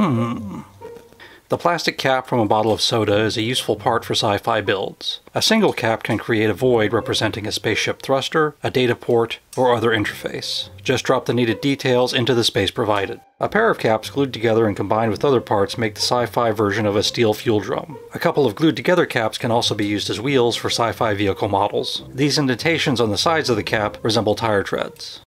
The plastic cap from a bottle of soda is a useful part for sci-fi builds. A single cap can create a void representing a spaceship thruster, a data port, or other interface. Just drop the needed details into the space provided. A pair of caps glued together and combined with other parts make the sci-fi version of a steel fuel drum. A couple of glued together caps can also be used as wheels for sci-fi vehicle models. These indentations on the sides of the cap resemble tire treads.